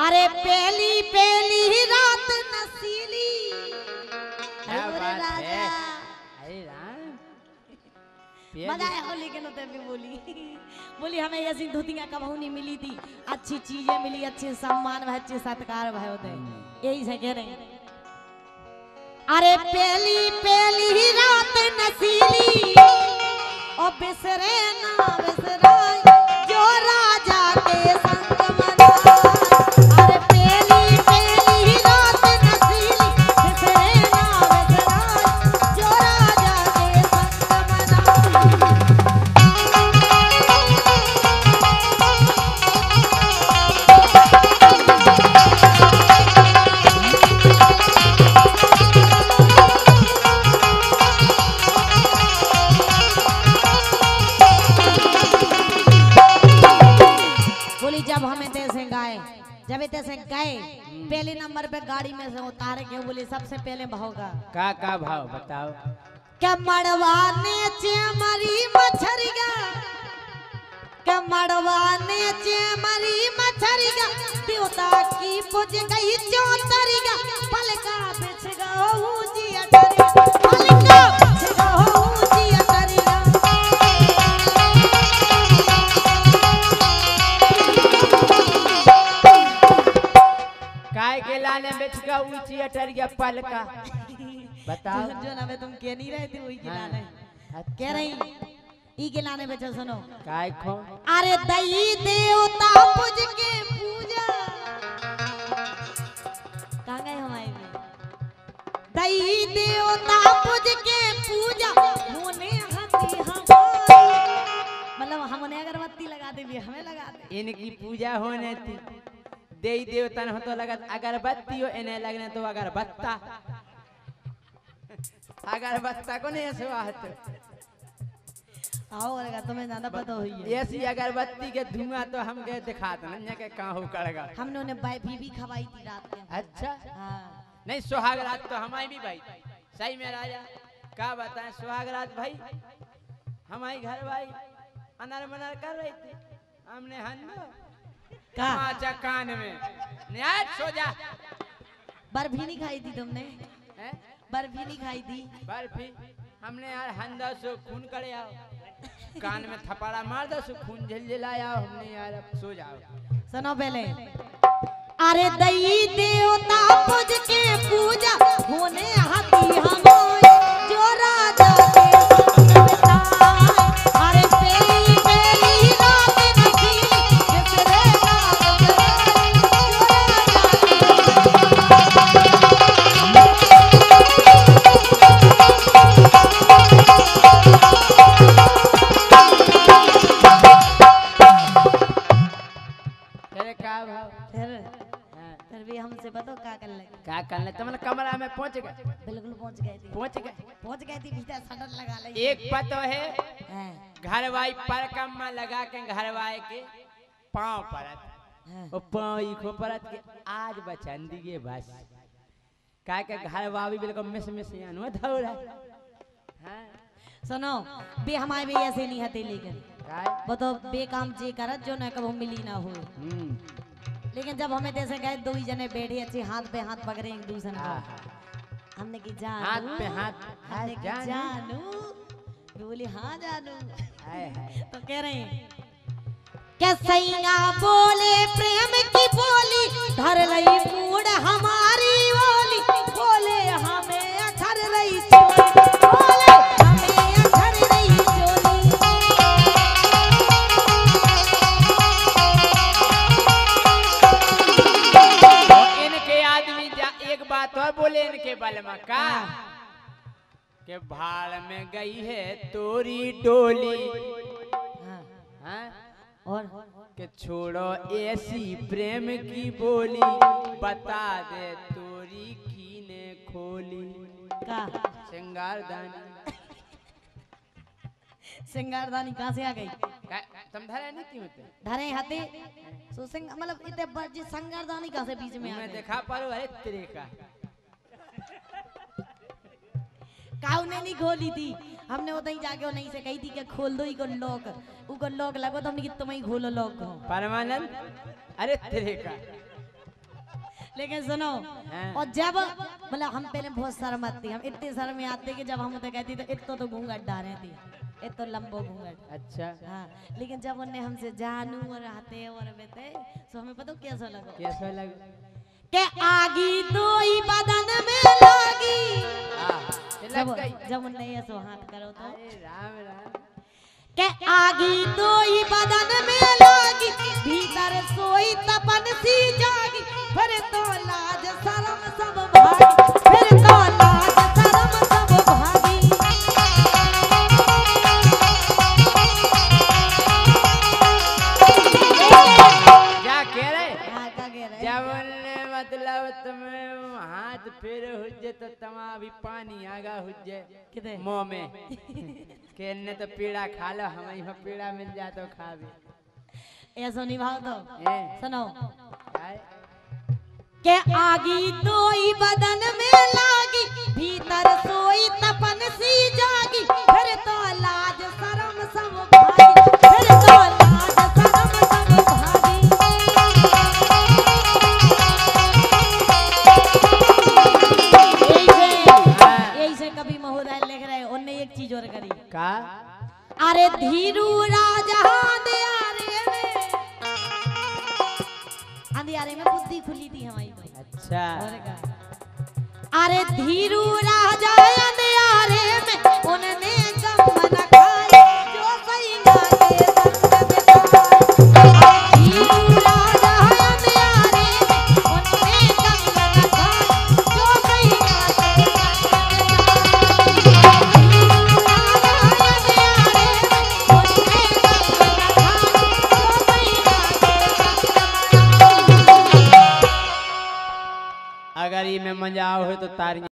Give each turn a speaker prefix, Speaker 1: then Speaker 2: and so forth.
Speaker 1: अरे पहली पहली रात नसीली
Speaker 2: क्या बात
Speaker 1: राजा
Speaker 2: है। अरे राम
Speaker 1: मजा आया हो। लेकिन उधर भी बोली हमें ऐसी धोतियां कबहू नहीं मिली थी, अच्छी चीजें मिली, अच्छे सम्मान व अच्छे सत्कार भय होते, यही से कह रहे हैं। अरे पहली पहली रात नसीली और बिसरे ना बिसराए जो राजा के संग मनाए। अरे पहली पहली रात नसीली बिसरे ना बिसराए जो राजा के संग मनाए। जब हमें तैसे गाए, जब तैसे गए पहले नंबर पे गाड़ी में से उतारे के बोले सबसे पहले भाव
Speaker 2: का भाव बताओ।
Speaker 1: क्या मड़वाने चेमरी मछरिया, क्या मड़वाने चेमरी मछरिया देवता की पूज गई चौतरिया पलका बिछ गऊ जी अटरिया पलका बिछ गऊ जी अटरिया।
Speaker 2: काय के लाने बेच का ऊंची अटरिया पलका बताओ।
Speaker 1: जो ना मैं तुम कह नहीं रहे थे वही के लाने
Speaker 2: अच्छा।
Speaker 1: कह रही ई के लाने बेचो सुनो।
Speaker 2: काय खो
Speaker 1: अरे दई देवता पूज के पूजा कहाँ गए हमारे में दई देवता पूज के पूजा होने हती हमारे मतलब हमने अगरबत्ती लगा दे भी हमें लगा दे।
Speaker 2: इनकी पूजा होने थी देई देवता हो तो लगा अगरबत्ती हो इन्हें लगने तो अगरबत्ता अगरबत्ता को नहीं स्वाहत
Speaker 1: आओ लगा तुम्हें ज्यादा पता हुई है।
Speaker 2: ऐसी अगरबत्ती के धुआं तो हम गए दिखाते ना के कहाँ हो करेगा।
Speaker 1: हमने उन्हें भी खवाई थी रात के।
Speaker 2: अच्छा
Speaker 1: हाँ।
Speaker 2: नहीं सुहाग रात तो हमारी भी भाई सही में राजा क्या बताएं सुहाग रात भाई हमारी घर भाई अनार मनार कर रही थी हमने हंदो
Speaker 1: का
Speaker 2: कान में न्याय सो जा।
Speaker 1: बर्फी नहीं खाई थी तुमने?
Speaker 2: है?
Speaker 1: बर्फी नहीं खाई थी?
Speaker 2: बर्फी हमने यार हंदा सो खून करे आओ कान में थपाड़ा मार दो सो खून झलझलाया हमने यार अब सो जाओ।
Speaker 1: सुनो पहले अरे दई देवता पूज के पूजा होने हाथी हमारे जो राजा के संग बिताए। अरे पहली पहली रात नसीली बिसरे ना बिसराए फिर भी हमसे बताओ क्या कर लगे।
Speaker 2: क्या करने तुमने कमरा में पहुंच गए?
Speaker 1: बिल्कुल पहुंच गए थे। पहुंच गए थे भीतर शटर लगा ले।
Speaker 2: एक पतो है घरवाई पर कम्मा लगा के घरवाई के पांव परत वो पांव इखो परत के आज बचन दिए बस का के घरवावी बिल्कुल मिस यानो धौरा। हां
Speaker 1: सुनो बे हमारे भी ऐसे नहीं हते लेकिन वो तो बेकाम जे करत जो न कब मिली ना हो। लेकिन जब हमें जैसे गए दो ही जने बैठे अच्छे हाथ पे हाथ पकड़े एक दूसरे को हमने की जानू
Speaker 2: हाथ पे हाथ
Speaker 1: जानू बोली हाँ जानू तो कह रहे हैं क्या सैया बोले प्रेम की बोली धर लई मूड हमारी बोली बोले हमें अखर रही चोली बोले हमें अखर रही चोली।
Speaker 2: इनके आदमी एक बात और बोले इनके बल में का के भाड़ में गई है तोरी डोली। हाँ?
Speaker 1: और
Speaker 2: के छोड़ो ऐसी प्रेम की बोली बता दे तोरी की ने खोली
Speaker 1: का
Speaker 2: सिंगारदानी
Speaker 1: सिंगारदानी कहाँ से आ गई?
Speaker 2: तुम धरे नहीं क्यों होते
Speaker 1: धरे हाथे सो सिंग मतलब इतने बड़ी सिंगारदानी कहाँ से बीच में आ
Speaker 2: मैं
Speaker 1: गई?
Speaker 2: देखा पर अरे तेरे का
Speaker 1: काऊ ने नहीं खोली थी हमने उधर जाके नहीं से कही थी कि खोल दो इको लॉक लगो तो हमने कि तुम ही खोलो लॉक को
Speaker 2: परमानंद अरे तेरे का
Speaker 1: लेकिन सुनो
Speaker 2: हाँ।
Speaker 1: और जब मतलब हम पहले बहुत शर्म आती, हम इतनी शर्म में आते कि जब हम उसे कहती तो इतो तो घूंघट डाले थी, इतो लंबो घूंघट।
Speaker 2: अच्छा
Speaker 1: हाँ लेकिन जब उन्हें हमसे जानू और आते और बेटे तो हमें पता कैसा लगा,
Speaker 2: कैसा लगा
Speaker 1: के आगी तो ही बदन में लागी। जब उन्हें ऐसा हाथ करो तो
Speaker 2: राम राम
Speaker 1: के आगी तो ही बदन में लागी, भीतर सोई तपन सी जागी, फिर तो लाज शर्म सब भागी, फिर तो लाज शर्म सब भागी।
Speaker 2: क्या कह रहे?
Speaker 1: हाँ क्या कह रहे?
Speaker 2: जब उन्हें मतलब तुम्हें हाथ फेर हुज्जे तो तमा भी पानी आगा हुज्जे
Speaker 1: किधर?
Speaker 2: मुंह में के ने तो पीड़ा खा लो, हमें यहाँ पीड़ा मिल जाए तो खा भी।
Speaker 1: ऐसा निभाओ तो सुनो
Speaker 2: काय?
Speaker 1: के आगी तो ही बदन में लागी, भीतर सोई तपन सी जागी, फिर तो लाज शर्म सब भागी, फिर तो लाज शर्म सब भागी। यही से कभी महोदय लिख रहे उनने एक चीज और करी
Speaker 2: का?
Speaker 1: अरे धीरू राजा अंधियारे में बुद्धि खुली थी हमारी तो।
Speaker 2: अच्छा
Speaker 1: अरे धीरू राजा अंधियारे में उन्होंने गम न खाए, जो सैया के संग बिताए। धीरू राजा अंधियारे में उन्होंने गम न खाए, जो सैया के संग बिताए। धीरू राजा अंधियारे में उन्होंने गम न खाए, जो सैया के संग बिताए।
Speaker 2: अगर ये में मजा हो तो तारी